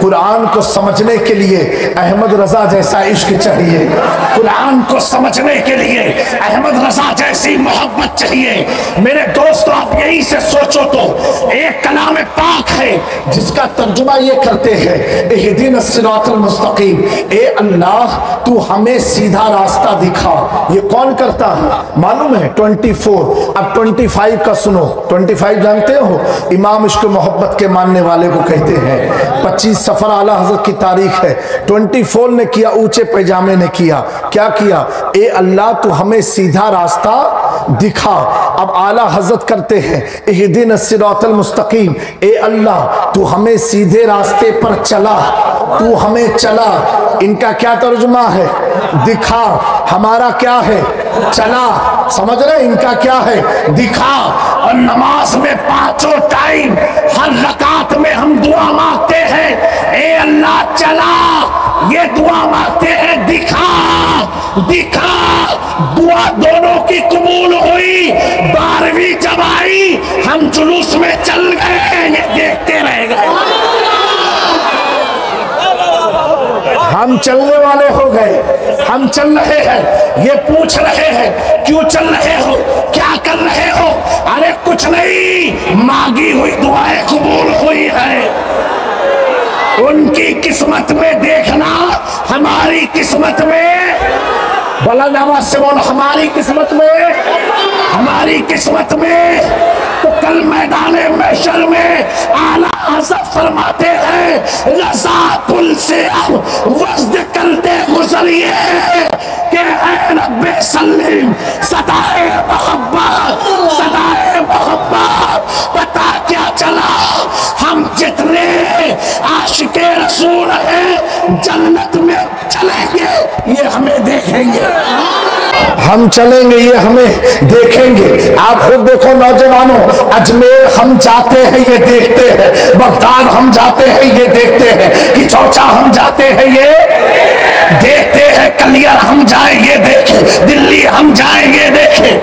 कुरान को समझने के लिए अहमद रजा जैसा इश्क चाहिए, कुरान को समझने के लिए अहमद रजा जैसी मोहब्बत चाहिए। मेरे दोस्तों, आप यही से सोचो तो एक कलाम पाक है जिसका तर्जुमा ये करते हैं, इहदिनस सिरातल मुस्तकीम, ए अल्लाह तू हमें सीधा रास्ता दिखा। ये कौन करता है मालूम है? 24। अब 25 का सुनो। 25 जानते हो? इमाम इश्क मोहब्बत के मानने वाले को कहते हैं। 25 सफर आला हजरत की तारीख है। 24 ने किया, ऊंचे पैजामे ने किया। क्या किया? ए अल्लाह तू हमें सीधा रास्ता दिखा। अब आला हजरत करते हैं, इहदिनस सिरातल मुस्तकीम, ए अल्लाह तू हमें सीधे रास्ते पर चला, तू हमें चला। इनका क्या तर्जुमा है? दिखा। हमारा क्या है? चला। समझ रहे? इनका क्या है? दिखा। और नमाज में 5 टाइम हर रकात में हम दुआ मांगते हैं, ए अल्लाह चला। ये दुआ मांगते हैं दिखा, दिखा। दुआ दोनों की कबूल हुई। 12वीं जब आई हम जुलूस में चल गए, ये देखते रह गए। हम चलने वाले हो गए। हम चल रहे हैं। ये पूछ रहे हैं क्यों चल रहे हो, क्या कर रहे हो? अरे कुछ नहीं, मांगी हुई दुआएं कबूल हुई है। उनकी किस्मत में देखना, हमारी किस्मत में, बुलंद आवाज से बोलो, हमारी किस्मत में, हमारी किस्मत में। तो कल मैदान महशर में आला हज़रत फरमाते हैं, रज़ा पुल से अब वज़्द करते गुजरिए कि ऐ रब्बे सल्लिम, सदाए मोहब्बत, सदाए मोहब्बत। पता क्या चला? हम जितने आशिके रसूल हैं जन्नत में चलेंगे, ये हमें देखेंगे। हम चलेंगे, ये हमें देखेंगे। आप खुद देखो नौजवानों, अजमेर हम जाते हैं ये देखते हैं, बगदाद हम जाते हैं ये देखते हैं, कि चौचा हम जाते हैं ये देखते हैं, कलियर हम जाए ये देखे, दिल्ली हम जाए ये देखे।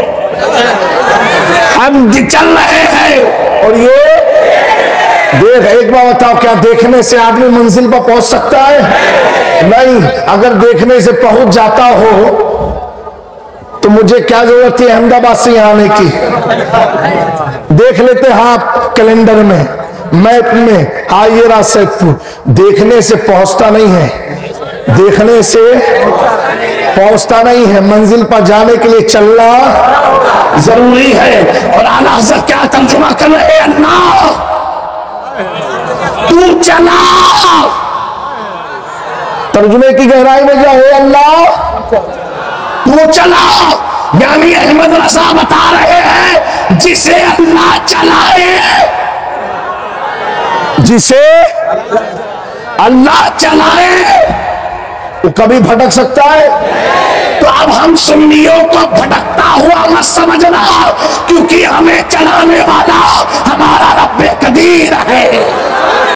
हम चल रहे हैं और ये देख। एक बार बताओ, क्या देखने से आदमी मंजिल पर पहुंच सकता है? नहीं। अगर देखने से पहुंच जाता हो तो मुझे क्या जरूरत है अहमदाबाद से यहाँ आने की? देख लेते हैं आप कैलेंडर में, मैप में, हाँ ये रहा सैदपुर। देखने से पहुंचता नहीं है, देखने से पहुंचता नहीं है। मंजिल पर जाने के लिए चलना जरूरी है। और आला हज़रत क्या तर्जुमा कर रहे हैं? अल्लाह तू चला। तर्जुमे की गहराई में जाओ, अल्लाह तू चला। यानी अहमद रजा बता रहे हैं, जिसे अल्लाह चलाए, जिसे अल्लाह चलाए वो कभी भटक सकता है? तो अब हम सुन्नियों को भटकता हुआ मत समझना, क्योंकि हमें चलाने वाला हमारा रब्बे कदीर है।